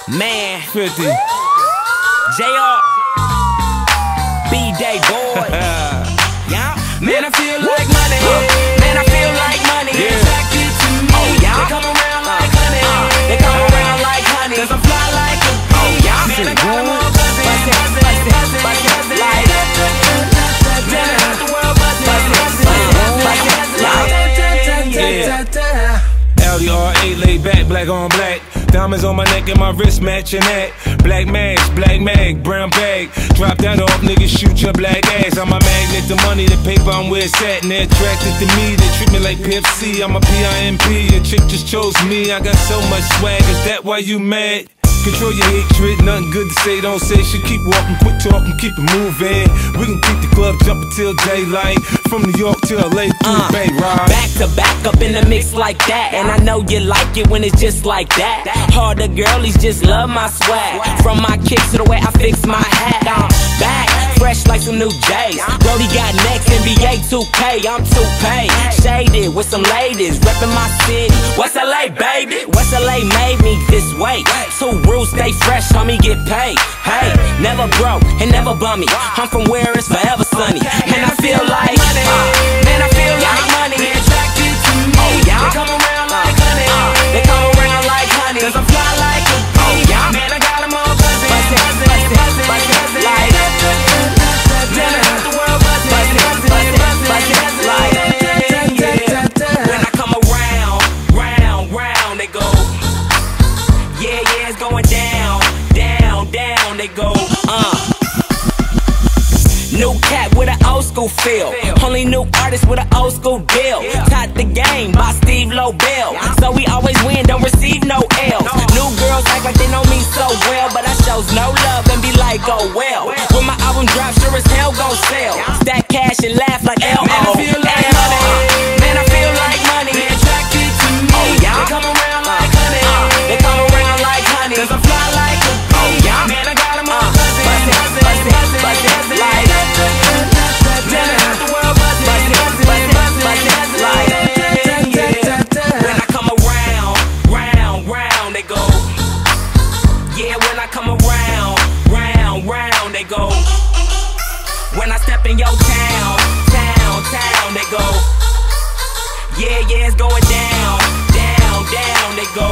Mann, 50. JR, B-Day boy. Yeah. Man, I feel like money. Man, I feel like money. Yeah. Attracted to me. Oh, yeah. They come around like honey. They come around like honey. Cause I fly like a bee. Oh, yeah. Man, I got them all buzzing. Buzzing. Like, man, I got the world buzzing. LDRA, laid back, black on black. Diamonds on my neck and my wrist matching that. Black mask, black mag, brown bag. Drop that off, niggas, shoot your black ass. I'm a magnet, the money, the paper, I'm where it's at. And they're attracted to me, they treat me like Pimp C. I'm a PIMP, a chick just chose me. I got so much swag, is that why you mad? Control your hatred, nothing good to say, don't say shit. Keep walking, quit talking, keep it moving. We can keep the club jumping till daylight. From New York to LA through the Bay, right? Back to back up in the mix like that. And I know you like it when it's just like that. Harder girlies just love my swag. From my kicks to the way I fix my hat. I'm back, fresh like some new J's. Brody got next, NBA 2K, I'm 2K. Shaded with some ladies, reppin' my city. West LA, baby. West LA made me this way. Two rules, stay fresh, homie, get paid. Hey, never broke and never bummy. I'm from where it's forever sunny. And I feel like man, I feel like money. They attracted to me. Oh, yeah. They come around like honey. They come around like honey. Cause I fly like a bee. Oh, yeah. Man, I got them all buzzing. Buzzing. Like, man, I got the world buzzing. Buzzing. Like, when I come around, round, they go. Yeah, it's going down, they go. New cat with an old school feel. Only new artist with an old school deal. Taught the game by Steve Lobel. So we always win, don't receive no L's. New girls act like they know me so well, but I shows no love and be like, oh well. When my album drops, sure as hell gon' sell. Stack cash and laugh like L.O. man, I feel like money. Man, I feel like money. They attracted to me. Oh, yeah. They come around like honey. They come around like honey. Cause I fly like a bee. Oh, yeah. Man, I got them all buzzing. Like, man, I got the world buzzing. Like, when I come around, they go. Yeah, when I come around, they go. When I step in your town, they go. Yeah, it's going down, they go.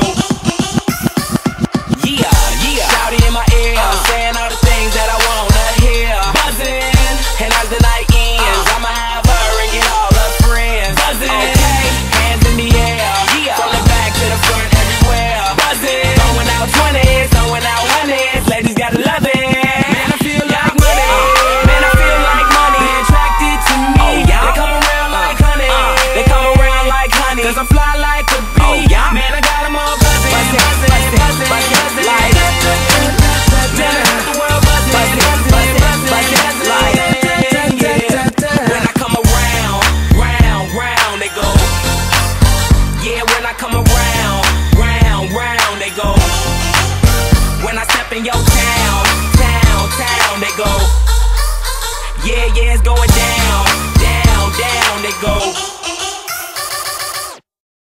Yeah. Shouty in my ear, saying all the things that I wanna hear. Buzzin', and as the night ends, I'ma have her and get all her friends. Buzzin', okay, hands in the air, from the back to the front, everywhere. Buzzin', throwing out 20s, throwing out 100s, ladies gotta love it. man, I feel like money. Man, I feel like money. They attracted to me. Oh, yeah. They come around like honey. They come around like honey. Cause I fly like a bee. Oh, yeah. Man, I got them all buzzing. Like, man, I got the world buzzing. Like, when I come around, they go. Yeah, when I come around, they go. When I step in your town, they go. Yeah, it's going down, they go.